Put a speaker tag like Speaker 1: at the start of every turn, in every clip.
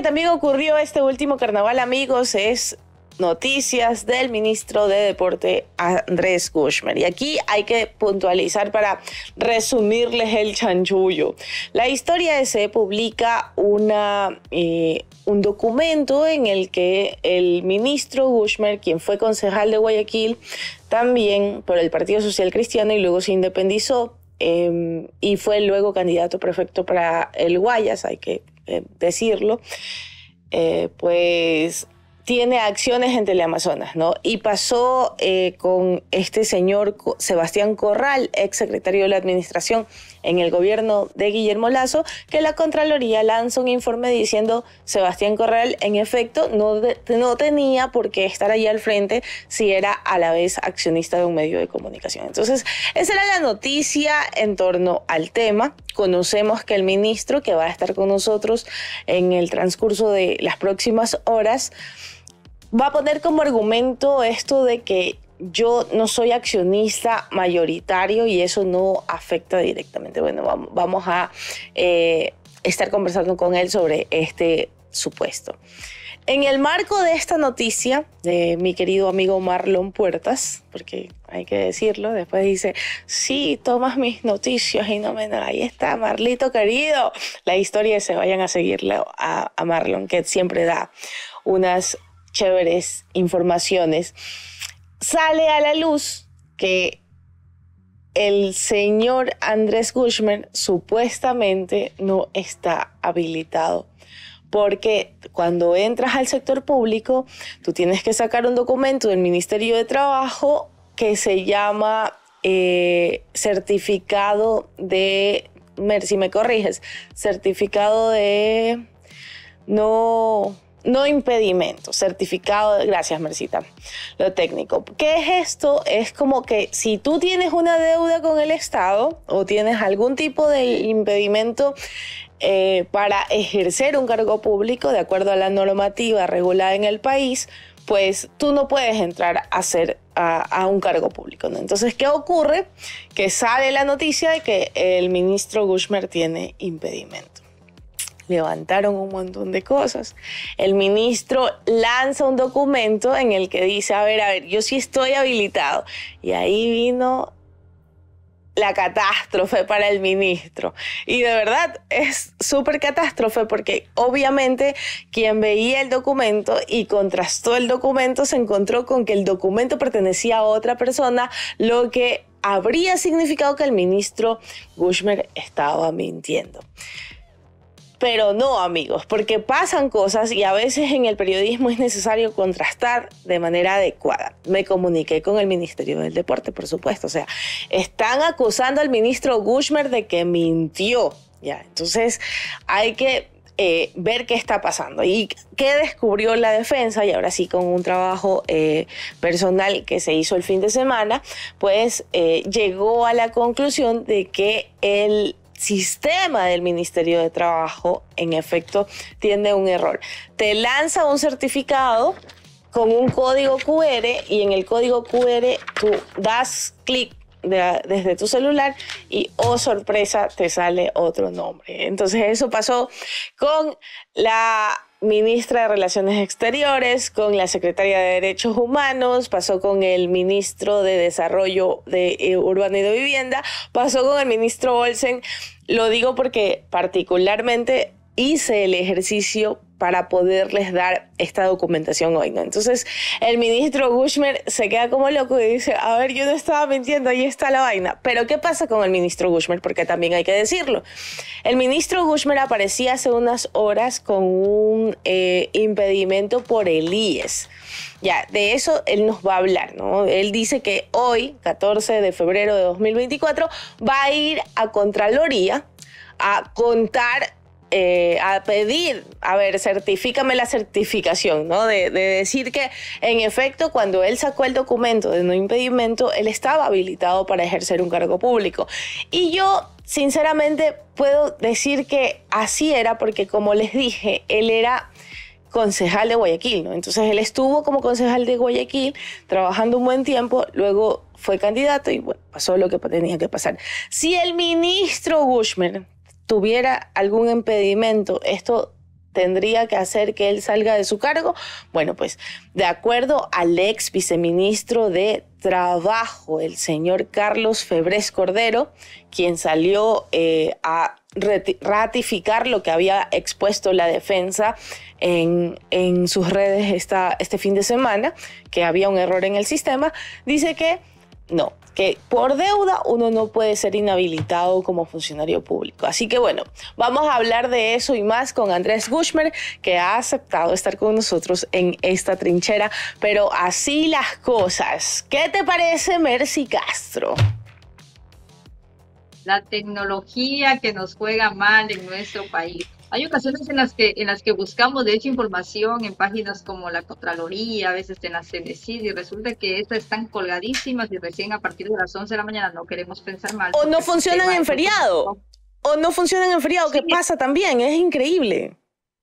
Speaker 1: que también ocurrió este último carnaval, amigos, es noticias del ministro de Deporte, Andrés Guzmán. Y aquí hay que puntualizar para resumirles el chanchullo. La historia es que se publica un documento en el que el ministro Guzmán, quien fue concejal de Guayaquil, también por el Partido Social Cristiano y luego se independizó, y fue luego candidato prefecto para el Guayas, hay que decirlo, pues tiene acciones en Teleamazonas, ¿no? Y pasó con este señor Sebastián Corral, ex secretario de la Administración en el gobierno de Guillermo Lasso, que la Contraloría lanza un informe diciendo Sebastián Corral, en efecto, no tenía por qué estar allí al frente si era a la vez accionista de un medio de comunicación. Entonces, esa era la noticia en torno al tema. Conocemos que el ministro, que va a estar con nosotros en el transcurso de las próximas horas, va a poner como argumento esto de que yo no soy accionista mayoritario y eso no afecta directamente. Bueno, vamos a estar conversando con él sobre este supuesto. En el marco de esta noticia de mi querido amigo Marlon Puertas, porque hay que decirlo, después dice, sí, tomas mis noticias y no me... Ahí está, Marlito querido. La historia se vayan a seguirle a Marlon, que siempre da unas chéveres informaciones. Sale a la luz que el señor Andrés Guzmán supuestamente no está habilitado, porque cuando entras al sector público, tú tienes que sacar un documento del Ministerio de Trabajo que se llama certificado de, si me corriges, certificado de no impedimento, certificado de... Gracias, Mercita. Lo técnico. ¿Qué es esto? Es como que si tú tienes una deuda con el Estado o tienes algún tipo de impedimento para ejercer un cargo público de acuerdo a la normativa regulada en el país, pues tú no puedes entrar a un cargo público, ¿no? Entonces, ¿qué ocurre? Que sale la noticia de que el ministro Guzmán tiene impedimento. Levantaron un montón de cosas. El ministro lanza un documento en el que dice, a ver, yo sí estoy habilitado. Y ahí vino la catástrofe para el ministro. Y de verdad es súper catástrofe porque obviamente quien veía el documento y contrastó el documento se encontró con que el documento pertenecía a otra persona, lo que habría significado que el ministro Guzmán estaba mintiendo. Pero no, amigos, porque pasan cosas y a veces en el periodismo es necesario contrastar de manera adecuada. Me comuniqué con el Ministerio del Deporte, por supuesto. O sea, están acusando al ministro Guzmán de que mintió. Ya, entonces hay que ver qué está pasando y qué descubrió la defensa. Y ahora sí, con un trabajo personal que se hizo el fin de semana, pues llegó a la conclusión de que el sistema del Ministerio de Trabajo, en efecto, tiene un error. Te lanza un certificado con un código QR y en el código QR tú das clic desde tu celular y, oh sorpresa, te sale otro nombre. Entonces eso pasó con la ministra de Relaciones Exteriores, con la secretaria de Derechos Humanos, pasó con el ministro de Desarrollo Urbano y de Vivienda, pasó con el ministro Olsen. Lo digo porque particularmente hice el ejercicio para poderles dar esta documentación hoy, ¿no? Entonces, el ministro Guzmán se queda como loco y dice, a ver, yo no estaba mintiendo, ahí está la vaina. Pero, ¿qué pasa con el ministro Guzmán? Porque también hay que decirlo. El ministro Guzmán aparecía hace unas horas con un impedimento por el IES. Ya, de eso él nos va a hablar, ¿no? Él dice que hoy, 14 de febrero de 2024, va a ir a Contraloría a contar, a pedir, a ver, certifícame la certificación, ¿no? De decir que, en efecto, cuando él sacó el documento de no impedimento, él estaba habilitado para ejercer un cargo público. Y yo, sinceramente, puedo decir que así era porque, como les dije, él era concejal de Guayaquil, ¿no? Entonces, él estuvo como concejal de Guayaquil trabajando un buen tiempo, luego fue candidato y, bueno, pasó lo que tenía que pasar. Si el ministro Guzmán tuviera algún impedimento, esto tendría que hacer que él salga de su cargo? Bueno, pues de acuerdo al ex viceministro de Trabajo, el señor Carlos Febrés Cordero, quien salió a ratificar lo que había expuesto la defensa en sus redes este fin de semana, que había un error en el sistema, dice que no, que por deuda uno no puede ser inhabilitado como funcionario público. Así que bueno, vamos a hablar de eso y más con Andrés Guzmán, que ha aceptado estar con nosotros en esta trinchera. Pero así las cosas. ¿Qué te parece, Mercy Castro?
Speaker 2: La tecnología que nos juega mal en nuestro país. Hay ocasiones en las que buscamos, de hecho, información en páginas como la Contraloría, a veces en la CNCID, y resulta que estas están colgadísimas y recién a partir de las 11 de la mañana no queremos pensar mal.
Speaker 1: O no funcionan en feriado. O no funcionan en feriado, ¿qué pasa también? Es increíble.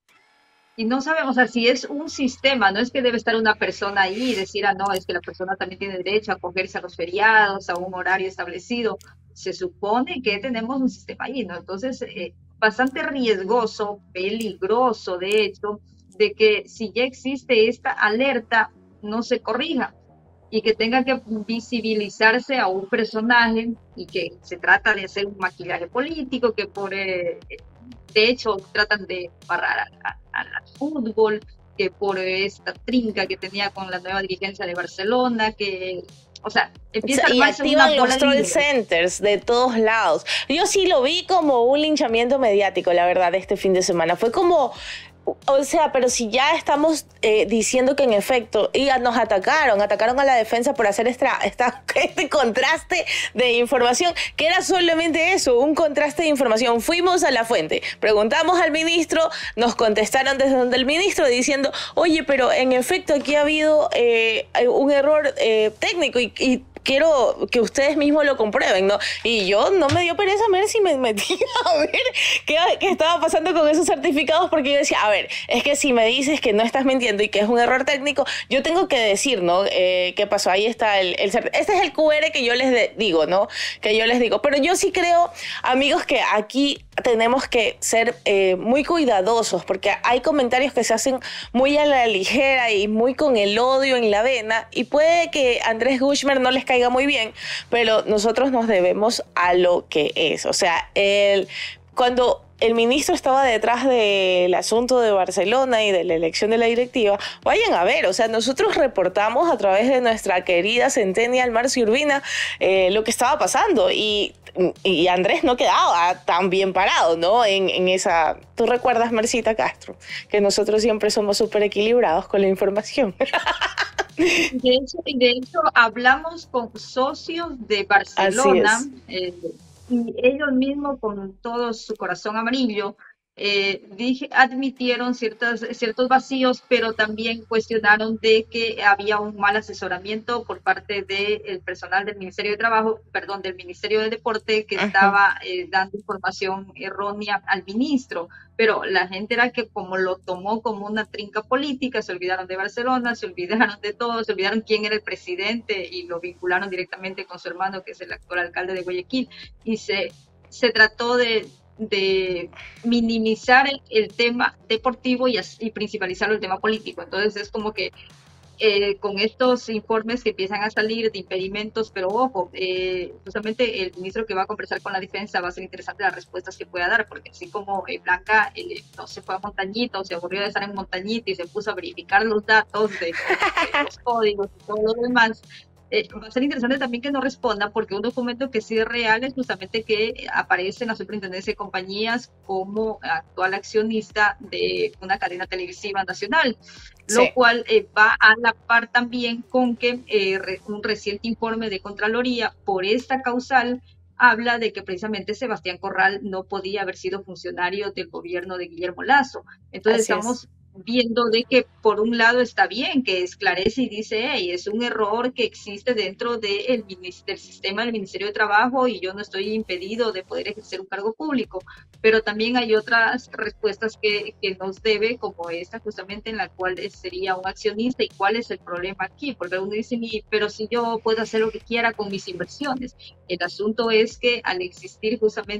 Speaker 2: Y no sabemos, o sea, si es un sistema, no es que debe estar una persona ahí y decir, no, es que la persona también tiene derecho a acogerse a los feriados, a un horario establecido. Se supone que tenemos un sistema ahí, ¿no? Entonces, bastante riesgoso, peligroso, de hecho, de que si ya existe esta alerta, no se corrija y que tenga que visibilizarse a un personaje y que se trata de hacer un maquillaje político, que de hecho tratan de barrar al fútbol, que por esta trinca que tenía con la nueva dirigencia de Barcelona, que... O sea, empieza a
Speaker 1: y activan los troll centers de todos lados. Yo sí lo vi como un linchamiento mediático, la verdad, este fin de semana. Fue como... O sea, pero si ya estamos diciendo que en efecto nos atacaron a la defensa por hacer este contraste de información, que era solamente eso, un contraste de información. Fuimos a la fuente, preguntamos al ministro, nos contestaron desde donde el ministro diciendo, oye, pero en efecto aquí ha habido un error técnico y quiero que ustedes mismos lo comprueben, ¿no? Y yo no me dio pereza ver si me metí a ver qué estaba pasando con esos certificados, porque yo decía, a ver, es que si me dices que no estás mintiendo y que es un error técnico, yo tengo que decir, ¿no? ¿Qué pasó? Ahí está este es el QR que yo les digo, ¿no? Que yo les digo. Pero yo sí creo, amigos, que aquí tenemos que ser muy cuidadosos, porque hay comentarios que se hacen muy a la ligera y muy con el odio en la vena, y puede que Andrés Guzmán no les caiga muy bien, pero nosotros nos debemos a lo que es. O sea, cuando el ministro estaba detrás del asunto de Barcelona y de la elección de la directiva, vayan a ver, o sea, nosotros reportamos a través de nuestra querida Centennial Marci Urbina lo que estaba pasando, y Andrés no quedaba tan bien parado, ¿no? En esa... ¿Tú recuerdas, Marcita Castro, que nosotros siempre somos súper equilibrados con la información?
Speaker 2: De hecho, hablamos con socios de Barcelona, y ellos mismos, con todo su corazón amarillo, admitieron ciertos vacíos, pero también cuestionaron de que había un mal asesoramiento por parte del personal del Ministerio de Trabajo, perdón, del Ministerio de Deporte, que estaba dando información errónea al ministro. Pero la gente era que como lo tomó como una trinca política, se olvidaron de Barcelona, se olvidaron de todo, se olvidaron quién era el presidente y lo vincularon directamente con su hermano, que es el actual alcalde de Guayaquil, y se trató de minimizar el tema deportivo y principalizarlo el tema político. Entonces es como que con estos informes que empiezan a salir de impedimentos, pero ojo, justamente el ministro que va a conversar con la defensa va a ser interesante las respuestas que pueda dar, porque así como Blanca no se fue a Montañita o se aburrió de estar en Montañita y se puso a verificar los datos de los códigos y todo lo demás, va a ser interesante también que no responda, porque un documento que sí es real es justamente que aparece en la Superintendencia de Compañías como actual accionista de una cadena televisiva nacional, lo cual va a la par también con que un reciente informe de Contraloría por esta causal habla de que precisamente Sebastián Corral no podía haber sido funcionario del gobierno de Guillermo Lasso. Entonces estamos viendo de que por un lado está bien, que esclarece y dice, hey, es un error que existe dentro del sistema del Ministerio de Trabajo y yo no estoy impedido de poder ejercer un cargo público, pero también hay otras respuestas que nos debe, como esta justamente, en la cual sería un accionista. ¿Y cuál es el problema aquí? Porque uno dice, pero si yo puedo hacer lo que quiera con mis inversiones. El asunto es que al existir justamente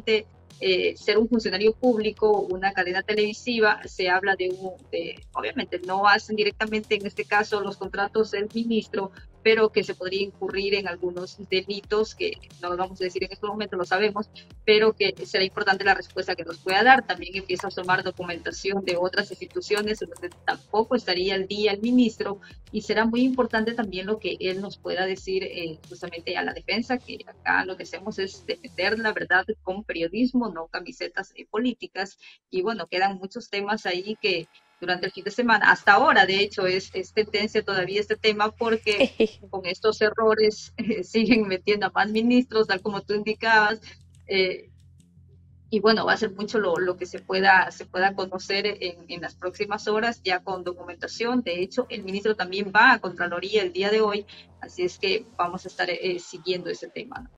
Speaker 2: ser un funcionario público, una cadena televisiva, se habla obviamente no hacen directamente en este caso los contratos del ministro, pero que se podría incurrir en algunos delitos que no lo vamos a decir en este momento, lo sabemos, pero que será importante la respuesta que nos pueda dar. También empieza a asomar documentación de otras instituciones en donde tampoco estaría al día el ministro, y será muy importante también lo que él nos pueda decir justamente a la defensa, que acá lo que hacemos es defender la verdad con periodismo, no camisetas políticas. Y bueno, quedan muchos temas ahí que durante el fin de semana, hasta ahora de hecho es tendencia todavía este tema, porque con estos errores siguen metiendo a más ministros, tal como tú indicabas, eh, y bueno, va a ser mucho lo que se pueda conocer en las próximas horas, ya con documentación. De hecho, el ministro también va a Contraloría el día de hoy, así es que vamos a estar siguiendo ese tema, ¿no?